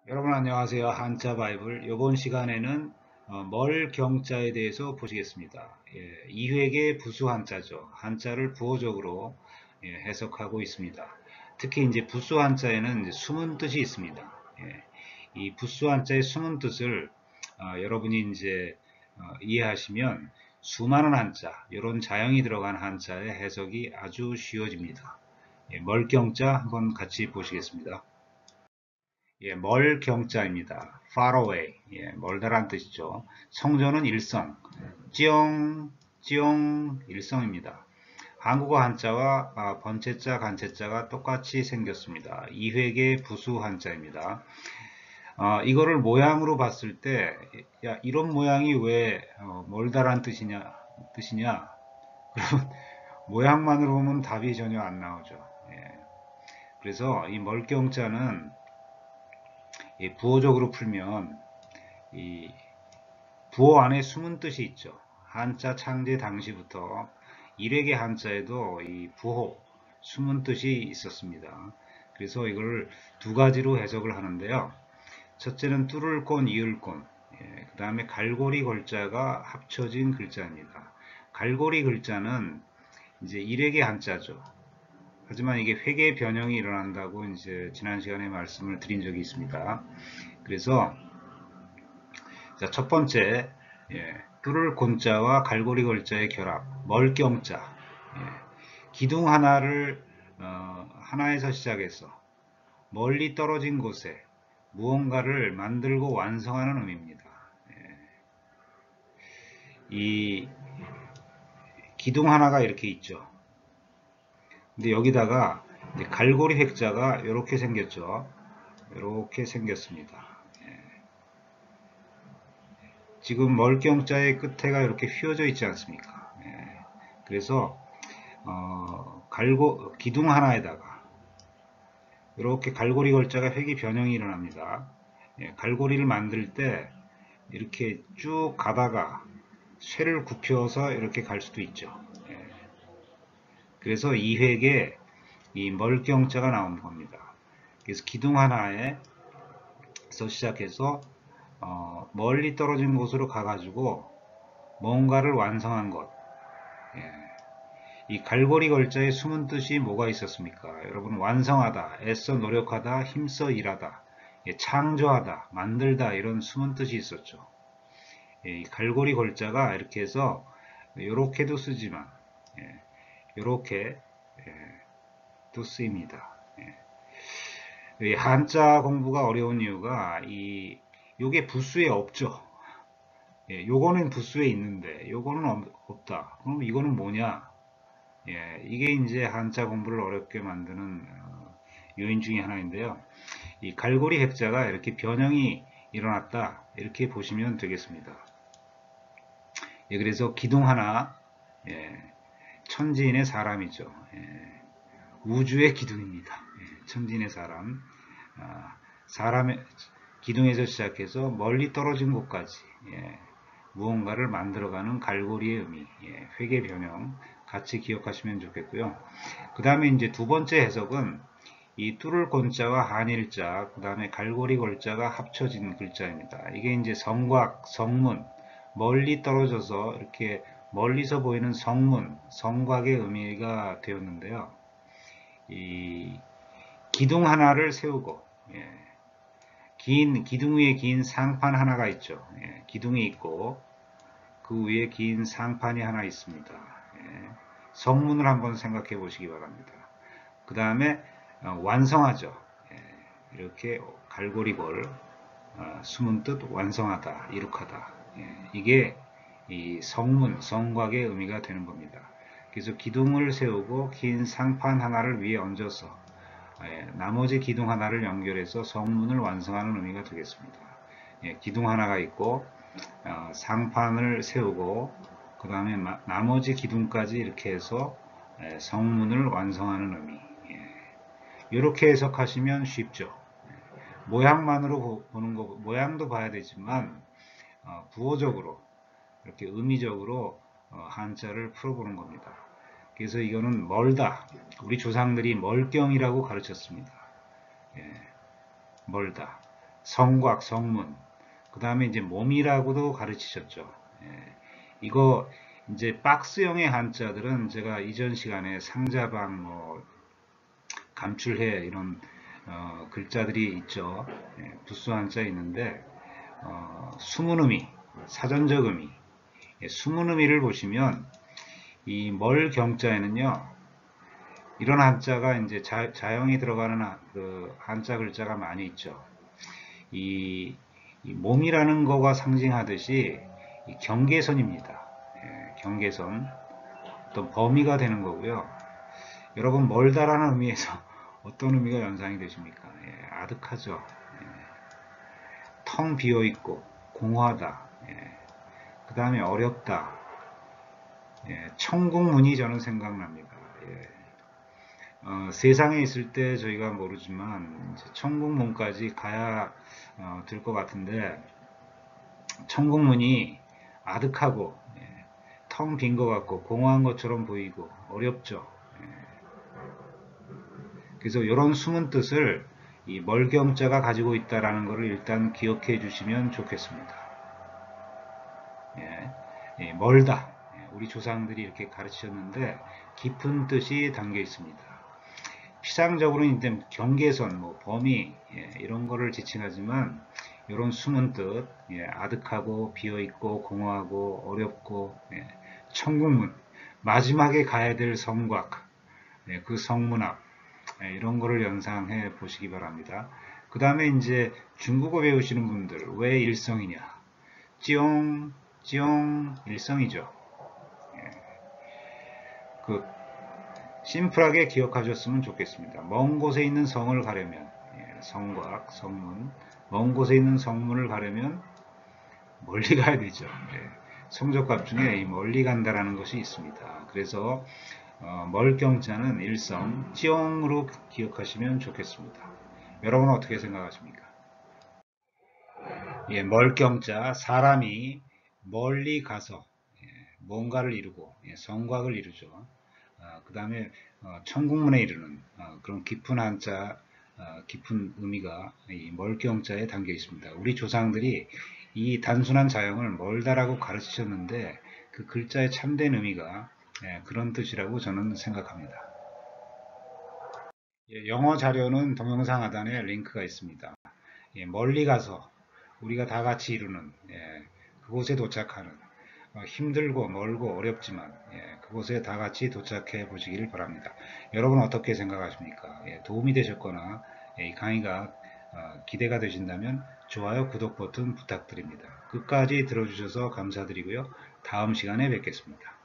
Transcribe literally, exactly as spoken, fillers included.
여러분 안녕하세요. 한자 바이블. 이번 시간에는 어, 멀경자에 대해서 보시겠습니다. 예, 이획의 부수 한자죠. 한자를 부호적으로 예, 해석하고 있습니다. 특히 이제 부수 한자에는 이제 숨은 뜻이 있습니다. 예, 이 부수 한자의 숨은 뜻을 어, 여러분이 이제 어, 이해하시면 수많은 한자, 이런 자형이 들어간 한자의 해석이 아주 쉬워집니다. 예, 멀경자 한번 같이 보시겠습니다. 예, 멀 경자입니다. far away. 예, 멀다란 뜻이죠. 성조는 일성. 찌용, 찌용, 일성입니다. 한국어 한자와 아, 번체자, 간체자가 똑같이 생겼습니다. 이획의 부수 한자입니다. 어, 이거를 모양으로 봤을 때, 야, 이런 모양이 왜 어, 멀다란 뜻이냐, 뜻이냐? 그러면 모양만으로 보면 답이 전혀 안 나오죠. 예, 그래서 이 멀경자는 이 부호적으로 풀면 이 부호 안에 숨은 뜻이 있죠. 한자 창제 당시부터 일획의 한자에도 이 부호, 숨은 뜻이 있었습니다. 그래서 이걸 두 가지로 해석을 하는데요. 첫째는 뚫을 꼰, 이을 꼰, 예, 그 다음에 갈고리 걸자가 합쳐진 글자입니다. 갈고리 글자는 이제 일획의 한자죠. 하지만 이게 회계 변형이 일어난다고 이제 지난 시간에 말씀을 드린 적이 있습니다. 그래서 자, 첫 번째, 예, 뚫을 곤자와 갈고리 걸자의 결합, 멀경자. 예, 기둥 하나를 어, 하나에서 시작해서 멀리 떨어진 곳에 무언가를 만들고 완성하는 의미입니다. 예, 이 기둥 하나가 이렇게 있죠. 근데 여기다가 갈고리 획자가 이렇게 생겼죠. 이렇게 생겼습니다. 지금 멀경자의 끝에가 이렇게 휘어져 있지 않습니까? 예, 그래서 어, 갈고 기둥 하나에다가 이렇게 갈고리 걸자가 획이 변형이 일어납니다. 예, 갈고리를 만들 때 이렇게 쭉 가다가 쇠를 굽혀서 이렇게 갈 수도 있죠. 예, 그래서 이 획에 이 멀경자가 나온 겁니다. 그래서 기둥 하나에서 시작해서 어, 멀리 떨어진 곳으로 가가지고 뭔가를 완성한 것. 예, 이 갈고리 걸자의 숨은 뜻이 뭐가 있었습니까? 여러분, 완성하다, 애써 노력하다, 힘써 일하다, 예, 창조하다, 만들다, 이런 숨은 뜻이 있었죠. 예, 이 갈고리 걸자가 이렇게 해서 이렇게도 쓰지만 예, 이렇게 예, 또 쓰입니다. 예. 이 한자 공부가 어려운 이유가 이 요게 부수에 없죠. 예, 요거는 부수에 있는데 요거는 없, 없다. 그럼 이거는 뭐냐? 예, 이게 이제 한자 공부를 어렵게 만드는 어, 요인 중에 하나인데요. 이 갈고리 핵자가 이렇게 변형이 일어났다. 이렇게 보시면 되겠습니다. 예, 그래서 기둥 하나, 예, 천지인의 사람이죠. 예, 우주의 기둥입니다. 예, 천지인의 사람. 아, 사람의 기둥에서 시작해서 멀리 떨어진 곳까지 예, 무언가를 만들어가는 갈고리의 의미, 예, 회계 변형 같이 기억하시면 좋겠고요. 그 다음에 이제 두 번째 해석은 이 뚫을 곤자와 한일자, 그 다음에 갈고리 골자가 합쳐진 글자입니다. 이게 이제 성곽, 성문, 멀리 떨어져서 이렇게 멀리서 보이는 성문, 성곽의 의미가 되었는데요. 이 기둥 하나를 세우고, 예, 긴 기둥 위에 긴 상판 하나가 있죠. 예, 기둥이 있고 그 위에 긴 상판이 하나 있습니다. 예, 성문을 한번 생각해 보시기 바랍니다. 그 다음에 어, 완성하죠. 예, 이렇게 갈고리골 어, 숨은 뜻 완성하다, 이룩하다. 예, 이게 이 성문, 성곽의 의미가 되는 겁니다. 그래서 기둥을 세우고 긴 상판 하나를 위에 얹어서 예, 나머지 기둥 하나를 연결해서 성문을 완성하는 의미가 되겠습니다. 예, 기둥 하나가 있고 어, 상판을 세우고 그 다음에 나머지 기둥까지 이렇게 해서 예, 성문을 완성하는 의미. 예, 이렇게 해석하시면 쉽죠. 모양만으로 보는 거, 모양도 봐야 되지만 어, 부호적으로 이렇게 의미적으로 어, 한자를 풀어보는 겁니다. 그래서 이거는 멀다. 우리 조상들이 멀경이라고 가르쳤습니다. 예, 멀다. 성곽, 성문, 그 다음에 이제 몸이라고도 가르치셨죠. 예, 이거 이제 박스형의 한자들은 제가 이전 시간에 상자방, 뭐 감출해 이런 어, 글자들이 있죠. 예, 부수 한자 있는데 어, 숨은 의미, 사전적 의미, 예, 숨은 의미를 보시면 이 멀경자에는요 이런 한자가 이제 자, 자형이 들어가는 하, 그 한자 글자가 많이 있죠. 이, 이 몸이라는 거가 상징하듯이 이 경계선입니다. 예, 경계선 어떤 범위가 되는 거고요. 여러분 멀다라는 의미에서 어떤 의미가 연상이 되십니까? 예, 아득하죠. 예, 텅 비어있고 공허하다. 예, 그 다음에 어렵다. 예, 천국문이 저는 생각납니다. 예, 어, 세상에 있을 때 저희가 모르지만 천국문까지 가야 어, 될 것 같은데 천국문이 아득하고 예, 텅 빈 것 같고 공허한 것처럼 보이고 어렵죠. 예, 그래서 이런 숨은 뜻을 이 멀경자가 가지고 있다라는 것을 일단 기억해 주시면 좋겠습니다. 예, 예, 멀다. 예, 우리 조상들이 이렇게 가르치셨는데 깊은 뜻이 담겨 있습니다. 피상적으로는 이제 경계선, 뭐 범위 예, 이런 거를 지칭하지만 이런 숨은 뜻, 예, 아득하고 비어있고 공허하고 어렵고 예, 천국문, 마지막에 가야 될 성곽, 예, 그 성문 앞 예, 이런 거를 연상해 보시기 바랍니다. 그 다음에 이제 중국어 배우시는 분들 왜 일성이냐? 찌용, 찌용 일성이죠. 예, 그 심플하게 기억하셨으면 좋겠습니다. 먼 곳에 있는 성을 가려면 예, 성곽, 성문, 먼 곳에 있는 성문을 가려면 멀리 가야 되죠. 예, 성적값 중에 이 멀리 간다라는 것이 있습니다. 그래서 어, 멀경자는 일성, 찌용으로 기억하시면 좋겠습니다. 여러분은 어떻게 생각하십니까? 예, 멀경자, 사람이 멀리 가서 예, 뭔가를 이루고 예, 성곽을 이루죠. 어, 그 다음에 어, 천국문에 이르는 어, 그런 깊은 한자, 어, 깊은 의미가 이 멀경자에 담겨 있습니다. 우리 조상들이 이 단순한 자형을 멀다라고 가르치셨는데 그 글자의 참된 의미가 예, 그런 뜻이라고 저는 생각합니다. 예, 영어 자료는 동영상 하단에 링크가 있습니다. 예, 멀리 가서 우리가 다 같이 이루는 예, 그곳에 도착하는 어, 힘들고 멀고 어렵지만 예, 그곳에 다 같이 도착해 보시기를 바랍니다. 여러분 어떻게 생각하십니까? 예, 도움이 되셨거나 예, 이 강의가 어, 기대가 되신다면 좋아요, 구독 버튼 부탁드립니다. 끝까지 들어주셔서 감사드리고요. 다음 시간에 뵙겠습니다.